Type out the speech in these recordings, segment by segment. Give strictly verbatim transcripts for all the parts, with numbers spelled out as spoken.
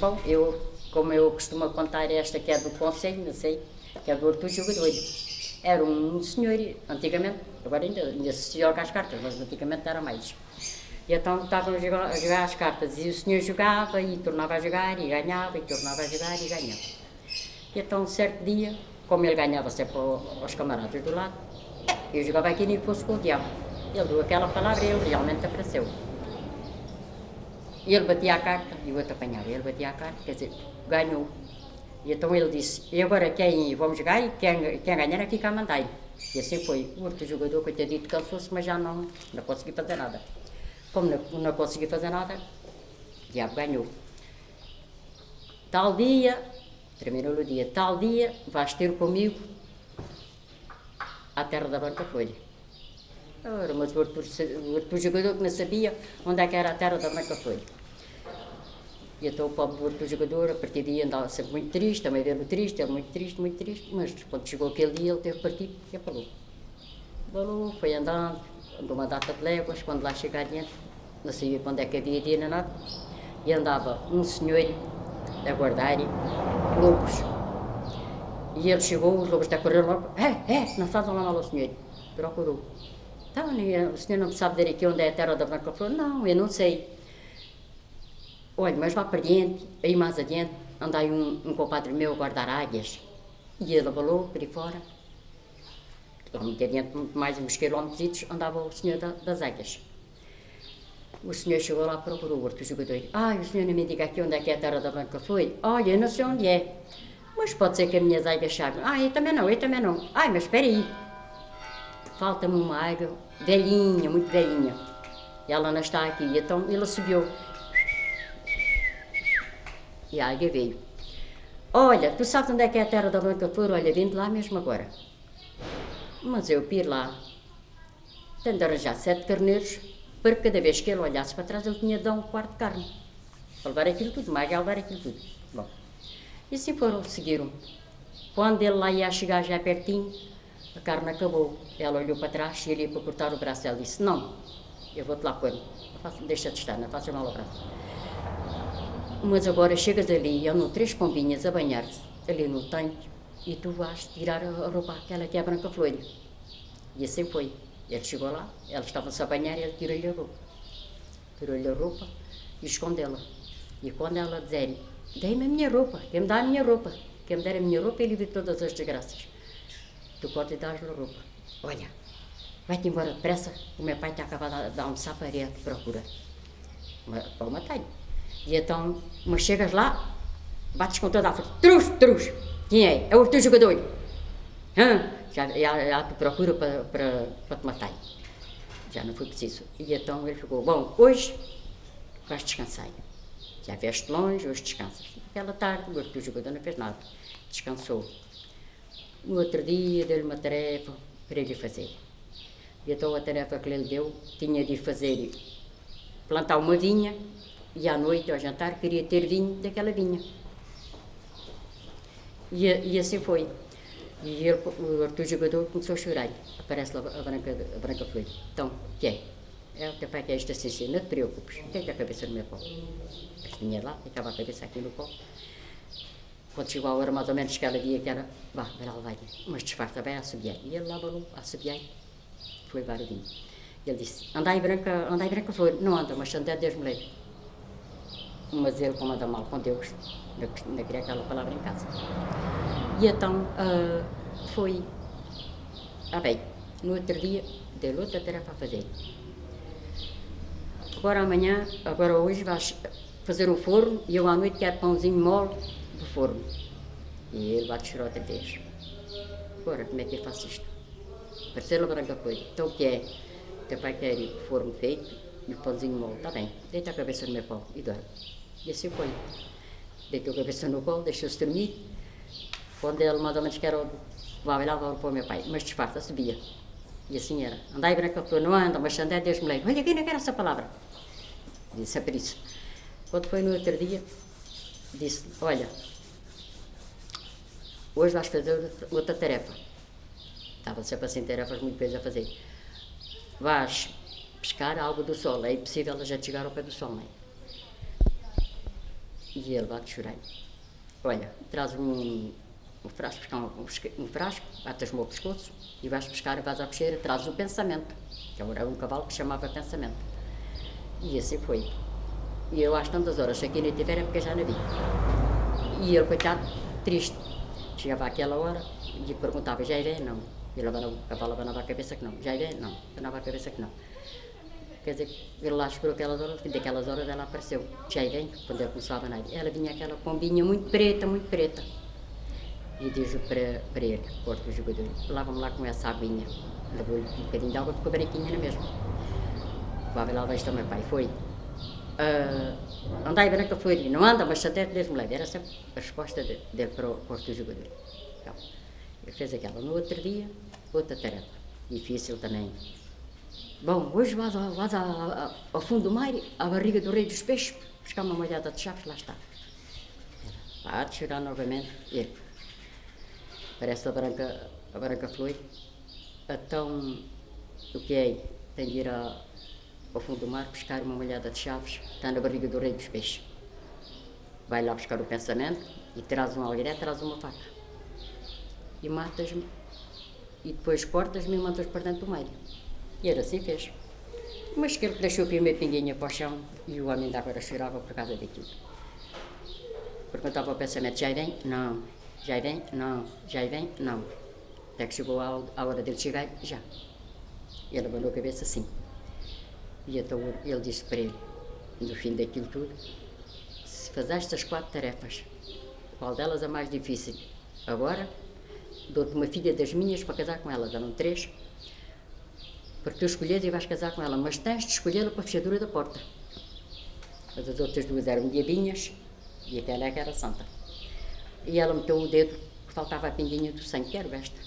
pão. Eu, como eu costumo contar esta que é do Conselho, não sei, que é do Horto Jogador. Era um senhor, antigamente, agora ainda, ainda se joga as cartas, mas antigamente era mais. E então estavam a jogar, a jogar as cartas e o senhor jogava e tornava a jogar e ganhava e tornava a jogar e ganhava. E então um certo dia, como ele ganhava sempre aos camaradas do lado, eu jogava aqui e fosse com o diabo. Ele deu aquela palavra e ele realmente apareceu. E ele batia a carta e o outro apanhava. Ele batia a carta, quer dizer, ganhou. E então ele disse, e agora quem vamos jogar e quem, quem ganhar é ficar a mandar. E assim foi. O outro jogador, coitadito, cansou-se, mas já não, não consegui fazer nada. Como não, não consegui fazer nada, o diabo ganhou. Tal dia, terminou o dia, tal dia vais ter comigo à terra da Branca Folha. Ora, mas o outro, o outro jogador que não sabia onde é que era a terra da Branca Folha. E então o pobre do outro jogador, a partir daí andava sempre muito triste, também vendo triste, ele muito triste, muito triste, mas quando chegou aquele dia ele teve partido e apagou. Falou, foi andando, andou uma data de léguas, quando lá chega adiante, não sabia quando é que havia dia nem nada, e andava um senhor a guardar lobos. E ele chegou, os lobos até correram logo, é, é, não fazem lá mal ao senhor. Procurou. Então, o senhor não sabe dizer aqui onde é a terra da Branca Flor? Não, eu não sei. Olha, mas vá para diante, aí mais adiante, anda aí um, um compadre meu a guardar águias. E ele abalou para aí fora. Lá muito adiante, muito mais uns quilómetros, andava o senhor da, das águias. O senhor chegou lá, procurou o outro jogador. Ah, o senhor não me diga aqui onde é que é a terra da Branca foi? Olha, eu não sei onde é. Mas pode ser que as minhas águias saibam. Ah, eu também não, eu também não. Ai, mas espera aí. Falta-me uma águia velhinha, muito velhinha. E ela não está aqui. Então ele subiu. E a águia veio. Olha, tu sabes onde é que é a terra da Branca Flor? Olha, vim de lá mesmo agora. Mas eu piro lá. Tenho de arranjar sete carneiros, para que cada vez que ele olhasse para trás, ele tinha de dar um quarto de carne. Para levar aquilo tudo, mais a levar aquilo tudo. Bom, e assim foram, seguiram. Quando ele lá ia chegar já pertinho, a carne acabou. Ela olhou para trás e ele ia para cortar o braço. Ela disse, não, eu vou-te lá pôr. Deixa de estar, não faças mal ao braço. Mas agora chegas ali e andam três pombinhas a banhar-se ali no tanque e tu vais tirar a roupa, aquela que é a Branca Flor. E assim foi. Ele chegou lá, elas estavam-se a banhar e ele tirou-lhe a roupa. Tirou-lhe a roupa e escondeu-la. E quando ela dizer, dei-me a minha roupa, quem me dá a minha roupa, quem me der a minha roupa, ele vive todas as desgraças. Tu podes lhe dar a roupa. Olha, vai-te embora depressa, o meu pai está acabado de dar um saparia à procura. Para o matar-lhe. E então, mas chegas lá, bates com toda a força. Trus, trus! Quem é? É o teu jogador. Hã? Já, já, já te procura para, para, para te matar. Já não foi preciso. E então ele ficou, bom, hoje vais descansar. Já vieste longe, hoje descansas. Aquela tarde, o teu jogador não fez nada. Descansou. No outro dia, deu-lhe uma tarefa para ele fazer. E então a tarefa que ele deu, tinha de fazer, plantar uma vinha. E à noite, ao jantar, queria ter vinho daquela vinha. E, e assim foi. E ele, o Arthur jogador começou a chorar. Aparece lá a Branca, a Branca Flor. Então, o que é? É o teu pai que é isto assim, assim, não te preocupes, tem a cabeça no meu pau. Este dinheiro lá, ficava a cabeça aqui no pau. Quando chegou a hora, mais ou menos, que ela via que era, vá, vai lá, vai, mas disfarça, vai a assobiar. E ele lá balou a assobiar, foi levar o vinho. E ele disse, andai Branca, andai Branca Flor. Não anda, mas anda Deus me leve. Mas ele, como anda mal com Deus, não queria aquela palavra em casa. E então, uh, foi, ah bem, no outro dia, deu outra tarefa a fazer. Agora amanhã, agora hoje vais fazer o forno e eu à noite quero pãozinho mole do forno. E ele vai chorar outra vez. Agora, como é que eu faço isto? Pareceu a Branca Flor. Então o que é? Teu pai quer o forno feito e o pãozinho mole. Está bem, deita a cabeça no meu pau e dorme. E assim foi. Deitou a cabeça no colo, deixou-se dormir. Quando ele mais ou menos que era o... Vai lá, vai para o meu pai. Mas disfarça, subia. E assim era. Andai Branca Flor, não anda, mas andai Deus me leve. Olha, quem não quer essa palavra? Disse, é por isso. Quando foi no outro dia, disse, olha, hoje vais fazer outra tarefa. Estava sempre assim, tarefas muito vezes a fazer. Vais pescar algo do sol. É impossível a gente chegar ao pé do sol, não é? E ele vai-te chorar. Olha, traz um, um frasco, buscar um, um frasco, atas-me ao pescoço e vais pescar e vais à peixeira, traz o pensamento, que era um cavalo que se chamava pensamento. E assim foi. E eu às tantas horas, se aqui não tiver é porque já não vi. E ele, coitado, triste. Chegava àquela hora e perguntava, já irei? Não. Ele abanava, o cavalo abanava a cabeça que não. Já irei? Não. Abanava a cabeça que não. Quer dizer, ele lá esperou aquelas horas, daquelas horas ela apareceu. Já irei? Quando ele começou a abanar. Ela vinha aquela pombinha muito preta, muito preta. E diz para, para ele, corta o jogador, lava-me lá com essa aguinha. Levou-lhe um bocadinho de água, ficou branquinha na mesma. Vai lá, vejo também, pai, foi. Uh, andai branca florir, não anda, mas até Deus me leve. Era sempre a resposta de, dele para o corte do jogador. Então, ele fez aquela. No outro dia, outra tarefa, difícil também. Bom, hoje vais, a, vais a, a, ao fundo do mar, à barriga do rei dos peixes, buscar uma molhada de chaves, lá está. Há de chorar novamente, ele. Parece a branca, a branca flor. Então, o que é? Tem de ir a, ao fundo do mar buscar uma molhada de chaves, está na barriga do rei dos peixes. Vai lá buscar o pensamento e traz um alguiré, traz uma faca. E matas-me, e depois cortas-me e mandas para dentro do meio. E era assim fez. Mas que ele deixou a primeira pinguinha para o chão e o homem de agora chorava por causa daquilo. Perguntava ao pensamento, já vem? Não. Já vem? Não. Já vem? Não. Até que chegou a, a hora dele chegar, já. Ele abanou a cabeça assim. E então ele disse para ele, no fim daquilo tudo, se fizeste as quatro tarefas, qual delas a mais difícil? Agora, dou-te uma filha das minhas para casar com ela, deram três, porque tu escolhes e vais casar com ela, mas tens de escolhê-la para a fechadura da porta. Mas as outras duas eram diabinhas e aquela é que era santa. E ela meteu o dedo que faltava a pinguinha do sangue, quero esta.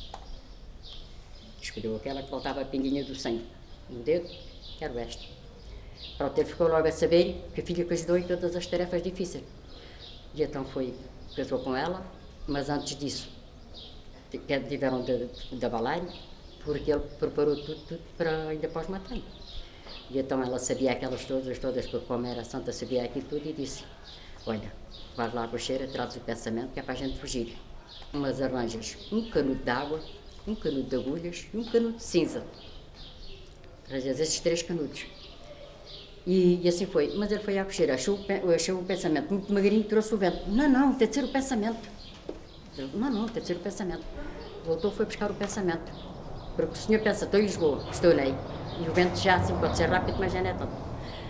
Escolheu aquela que faltava a pinguinha do sangue, no dedo, quero esta. Pronto, ele ficou logo a saber que a filha que ajudou em todas as tarefas difíceis. E então foi, casou com ela, mas antes disso tiveram de, de abalar, porque ele preparou tudo, tudo para ainda para os matar. E então ela sabia aquelas todas, todas, porque como era santa sabia aquilo tudo e disse, olha, vais lá à cocheira, traz o pensamento que é para a gente fugir. Umas arranjas um canudo de água, um canudo de agulhas e um canudo de cinza. Arranjas esses três canudos. E, e assim foi. Mas ele foi à cocheira, achou, achou o pensamento muito magrinho, trouxe o vento. Não, não, tem de ser o pensamento. Não, não, tem de ser o pensamento. Voltou, foi buscar o pensamento. Porque o senhor pensa, estou em Lisboa, estou aí. E o vento já assim pode ser rápido, mas já não é tanto.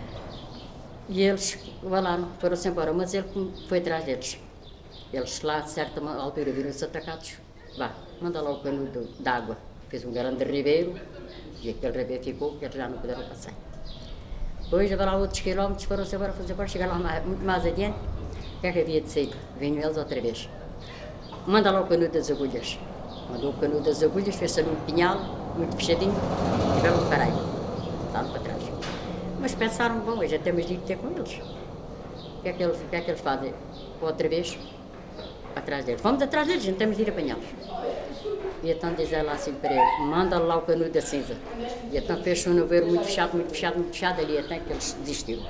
E eles valaram, foram-se embora, mas ele foi atrás deles. Eles lá, a certa altura, viram-se atacados. Vá, manda lá o canudo de água. Fez um grande ribeiro, e aquele ribeiro ficou, que eles já não puderam passar. Depois, lá outros quilómetros, foram-se embora, foram-se embora, chegaram lá mais, muito mais adiante. O que é que havia de sair? Vinham eles outra vez. Manda lá o canudo das agulhas. Mandou o canudo das agulhas, fez-se ali um pinhal, muito fechadinho, e tiveram um caralho. Estavam para trás. Mas pensaram, bom, já temos de ir ter com eles. O que é que eles, o que é que eles fazem? Outra vez, atrás deles. Vamos atrás deles, não temos de ir apanhá-los. E então diz ela assim para ele, manda lá o canudo da cinza. E então fez um nevoeiro muito fechado, muito fechado, muito fechado ali, até que eles desistiram.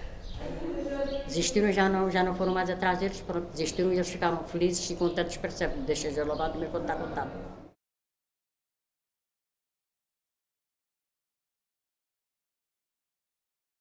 Desistiram, já não, já não foram mais atrás deles, pronto, desistiram e eles ficaram felizes e contentes para sempre. Deixa-os lavado, mas quando está contado.